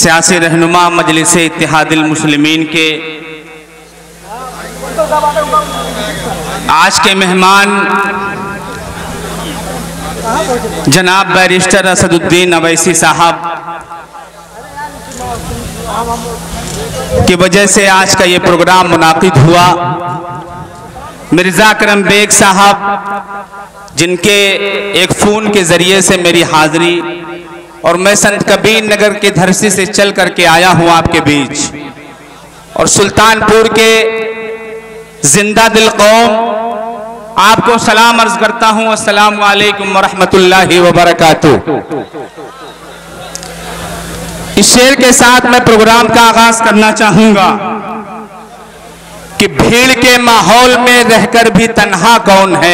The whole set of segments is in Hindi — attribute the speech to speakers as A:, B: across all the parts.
A: सियासी रहनुमा मजलिस इत्तेहादुल मुस्लिमीन के आज के मेहमान जनाब बैरिस्टर असदुद्दीन अवैसी साहब की वजह से आज का ये प्रोग्राम मुनाकिद हुआ। मिर्ज़ा करम बेग साहब जिनके एक फ़ोन के ज़रिए से मेरी हाज़िरी और मैं संत कबीर नगर के धरती से चल करके आया हूँ आपके बीच, और सुल्तानपुर के जिंदा दिल कौम आपको सलाम अर्ज करता हूँ। अस्सलामु अलैकुम वरहमतुल्लाहि वबरकातुहू। इस शेर के साथ मैं प्रोग्राम का आगाज करना चाहूंगा कि भीड़ के माहौल में रहकर भी तन्हा कौन है।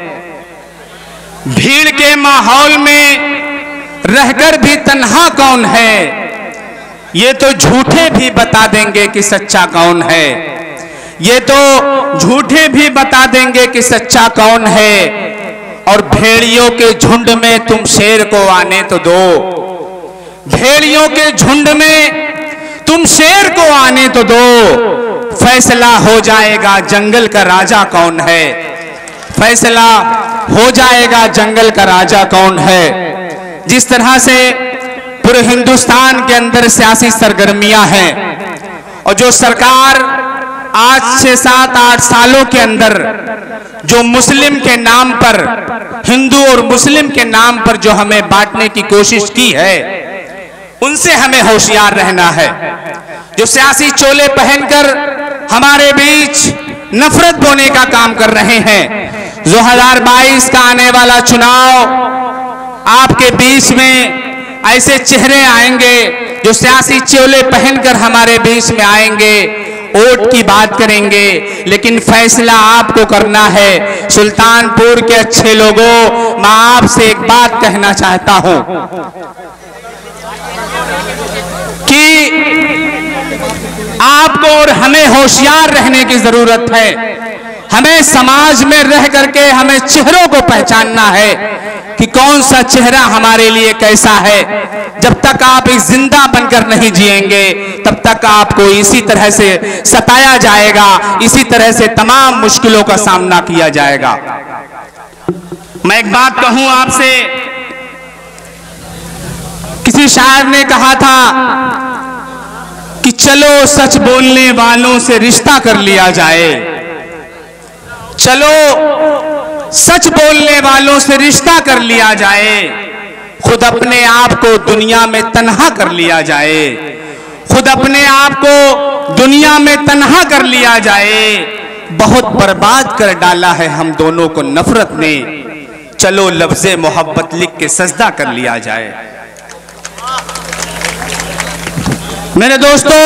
A: भीड़ के माहौल में रहकर भी तन्हा कौन है, ये तो झूठे भी बता देंगे कि सच्चा कौन है। ये तो झूठे भी बता देंगे कि सच्चा कौन है। और भेड़ियों के झुंड में तुम शेर को आने तो दो, भेड़ियों के झुंड में तुम शेर को आने तो दो, फैसला हो जाएगा जंगल का राजा कौन है। फैसला हो जाएगा जंगल का राजा कौन है। जिस तरह से पूरे हिंदुस्तान के अंदर सियासी सरगर्मियां हैं और जो सरकार आज से 7-8 सालों के अंदर जो मुस्लिम के नाम पर, हिंदू और मुस्लिम के नाम पर जो हमें बांटने की कोशिश की है, उनसे हमें होशियार रहना है। जो सियासी चोले पहनकर हमारे बीच नफरत बोने का काम कर रहे हैं। 2022 का आने वाला चुनाव आपके बीच में ऐसे चेहरे आएंगे जो सियासी चोले पहनकर हमारे बीच में आएंगे, वोट की बात करेंगे, लेकिन फैसला आपको करना है। सुल्तानपुर के अच्छे लोगों, मैं आपसे एक बात कहना चाहता हूं कि आपको और हमें होशियार रहने की जरूरत है। हमें समाज में रह करके हमें चेहरों को पहचानना है कि कौन सा चेहरा हमारे लिए कैसा है। जब तक आप एक जिंदा बनकर नहीं जिएंगे, तब तक आपको इसी तरह से सताया जाएगा, इसी तरह से तमाम मुश्किलों का सामना किया जाएगा। मैं एक बात कहूं आपसे, किसी शायर ने कहा था कि चलो सच बोलने वालों से रिश्ता कर लिया जाए, चलो सच बोलने वालों से रिश्ता कर लिया जाए, खुद अपने आप को दुनिया में तन्हा कर लिया जाए, खुद अपने आप को दुनिया में तन्हा कर लिया जाए। बहुत बर्बाद कर डाला है हम दोनों को नफरत ने, चलो लफ्ज़े मोहब्बत लिख के सजदा कर लिया जाए। मेरे दोस्तों,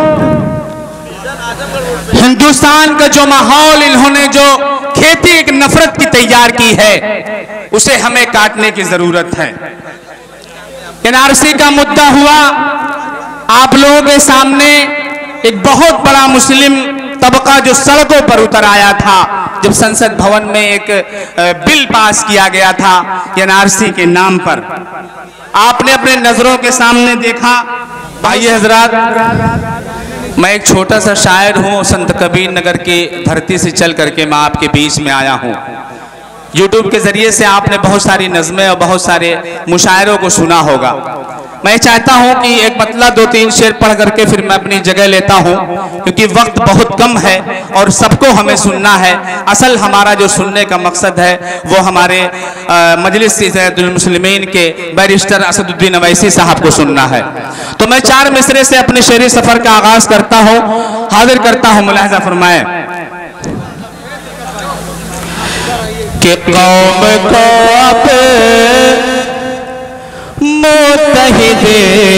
A: हिंदुस्तान का जो माहौल इन्होंने जो खेती एक नफरत की तैयार की है, उसे हमें काटने की जरूरत है। एनआरसी का मुद्दा हुआ, आप लोगों के सामने एक बहुत बड़ा मुस्लिम तबका जो सड़कों पर उतर आया था जब संसद भवन में एक बिल पास किया गया था एनआरसी के नाम पर। आपने अपने नजरों के सामने देखा। आइए हजरात, मैं एक छोटा सा शायर हूँ, संत कबीर नगर की धरती से चल करके मैं आपके बीच में आया हूँ। यूट्यूब के ज़रिए से आपने बहुत सारी नज़में और बहुत सारे मुशायरों को सुना होगा। मैं चाहता हूँ कि एक मतला 2-3 शेर पढ़ करके फिर मैं अपनी जगह लेता हूँ, क्योंकि वक्त बहुत कम है और सबको हमें सुनना है। असल हमारा जो सुनने का मकसद है वो हमारे मजलिस इत्तेहादुल मुस्लिमीन के बैरिस्टर असदुद्दीन अवैसी साहब को सुनना है। तो मैं 4 मिसरे से अपने शेरी सफ़र का आगाज़ करता हूँ, हाजिर करता हूँ। मुलाहिज़ा फरमाए कि कौम को अब मुत्तहिदे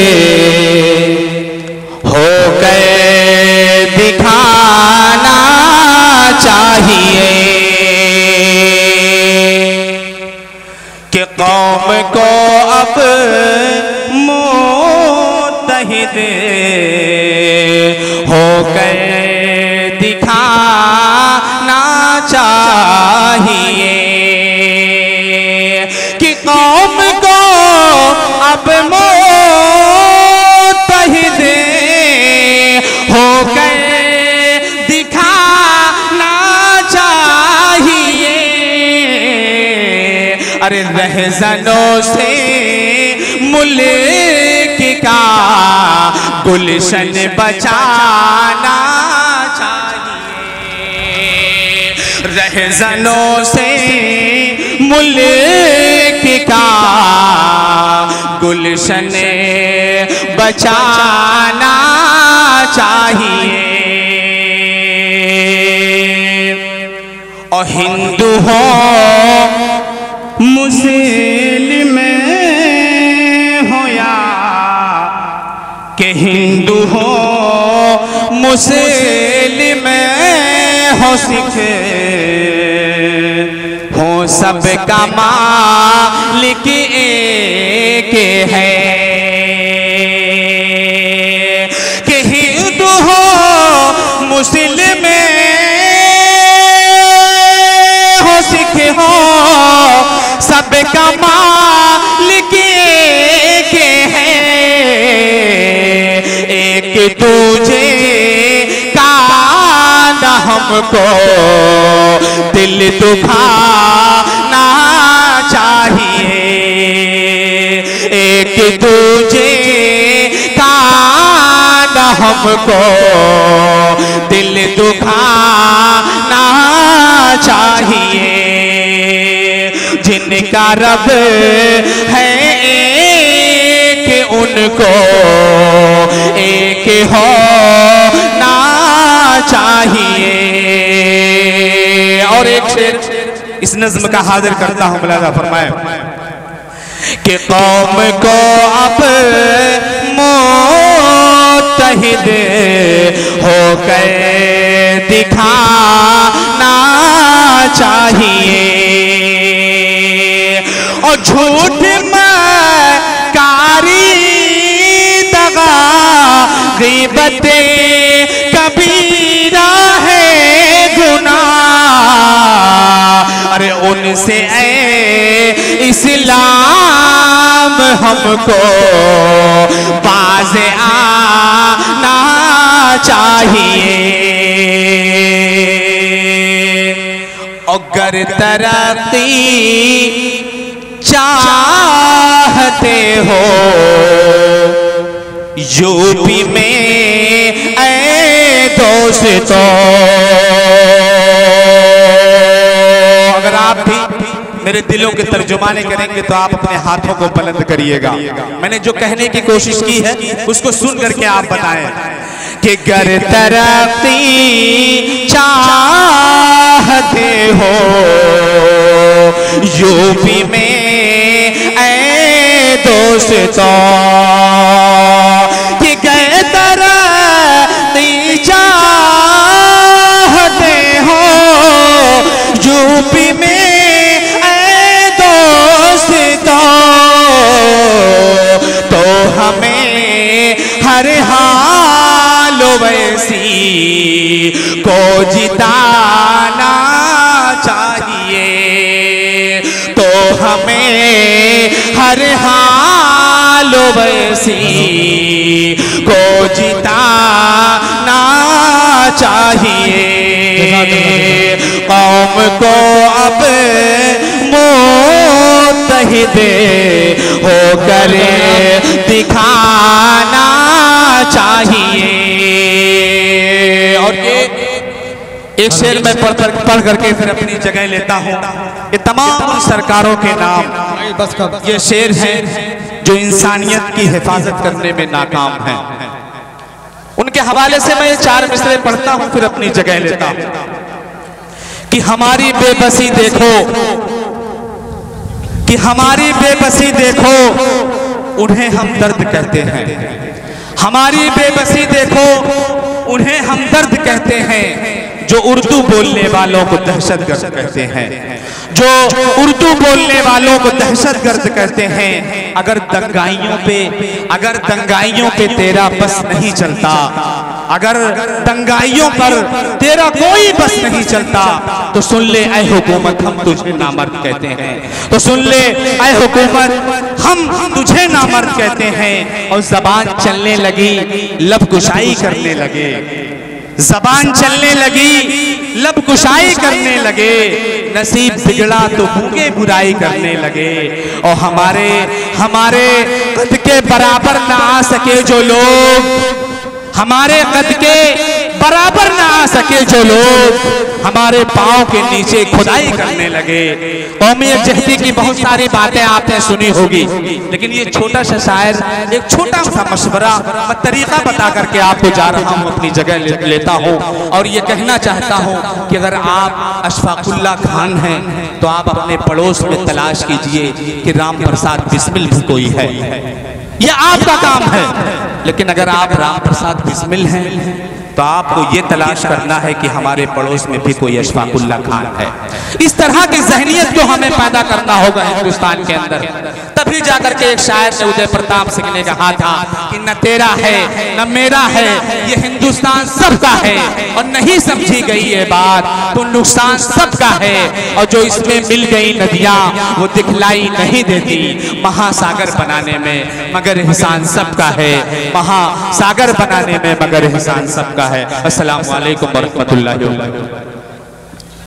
A: हो गए दिखाना चाहिए कि कौम को अब मुत्तहिदे हो गए दिखाना चाहिए कि कौम को अब मुत्तहिद रहज़नों से मुल्क का गुलशन बचाना चाहिए। रहज़नों से मुल्क का गुलशन बचाना चाहिए। और हिंदू हो मुस्लिम हो या कि हिंदू हो मुस्लिम हो सिख हो, सबका मालिक एक है। कि हिंदू हो मुस्लिम हो सिख हो, सबका मालिक एक है। एक दूजे का न हमको दिल दुखाना चाहिए। एक दूजे का न हमको दिल दुखाना चाहिए। जिनका रब है एक, उनको एक होना चाहिए। और एक शेर इस नज़्म का हाजिर करता हूं, मुलाज़ा फरमाए कि कौम को अब मुत्तहिद होकर दिखाना चाहिए। और झूठ मकारी दगा ग़ीबत कबीरा है गुनाह। अरे उनसे ऐ इस्लाम हमको बाज़ आना चाहिए। अगर तरक्की चाहते हो यूपी में ऐ दोस्तों, अगर आप भी मेरे दिलों के तर्जुमाने करेंगे तो आप अपने हाथों को बुलंद करिएगा। मैंने जो कहने की कोशिश की है उसको सुन करके आप बताएं कि गर तरक्की चाहते हो यूपी में ऐ दोस्तों, कि गर तरक्की चाहते हो यूपी में तो हमें हर हाल वैसी को जिताना चाहिए। तो हमें हर हाल वैसी को जिताना चाहिए। कौम को अब मुत्तहिद होकर दिखाना चाहिए। और ये एक शेर में पढ़ करके फिर अपनी जगह लेता हूँ। ये तमाम सरकारों के नाम ये शेर हैं जो इंसानियत की हिफाजत करने में नाकाम हैं। उनके हवाले से मैं ये 4 मिसरे पढ़ता हूँ फिर अपनी जगह लेता हूँ कि हमारी बेबसी देखो, कि हमारी बेबसी देखो उन्हें हम दर्द कहते हैं। हमारी बेबसी देखो उन्हें हम दर्द कहते हैं। जो उर्दू बोलने वालों को दहशतगर्द कहते हैं, जो उर्दू बोलने वालों को दहशतगर्द कहते हैं। अगर दंगाइयों पे तेरा बस नहीं चलता, अगर दंगाइयों पर तेरा कोई बस नहीं चलता तो सुन ले ऐ हुकूमत हम तुझे नामर्द कहते हैं। तो सुन ले ऐ हुकूमत हम तुझे नामर्द कहते हैं। और जबान चलने लगी लब कुशाई करने लगे, जबान चलने लगी लब कुशाई करने लगे, नसीब बिगड़ा तो भूखे बुराई करने लगे। और हमारे कद के बराबर ना आ सके जो लोग, हमारे कद के बराबर ना आ सके जो लोग हमारे पांव के नीचे खुदाई करने लगे। कौमी यकजहती की बहुत सारी बातें आपने सुनी होगी, लेकिन ये छोटा सा शायर एक छोटा सा मशवरा, मैं तरीका बता करके आपको जा रहा हूँ, अपनी जगह लेता हूँ और ये कहना चाहता हूँ कि अगर आप अशफाकुल्ला खान हैं तो आप अपने पड़ोस में तलाश कीजिए कि राम प्रसाद बिस्मिल भी कोई है, ये आपका काम है। लेकिन अगर आप राम प्रसाद बिस्मिल हैं तो आपको ये तलाश करना है कि हमारे पड़ोस में भी कोई अशफाकुल्ला खान है। इस तरह की ज़हनियत को हमें पैदा करना होगा हिंदुस्तान के अंदर, तभी जाकर के एक शायर ने उदय प्रताप सिंह ने कहा था कि न तेरा है न मेरा है, ये हिंदुस्तान सबका है और नहीं समझी गई ये बात तो नुकसान सबका है। और जो इसमें मिल गई नदियाँ वो दिखलाई नहीं देती महासागर बनाने में, मगर एहसान सबका है, महासागर बनाने में मगर एहसान सबका है। अस्सलामु अलैकुम व रहमतुल्लाहि व बरकातुहू।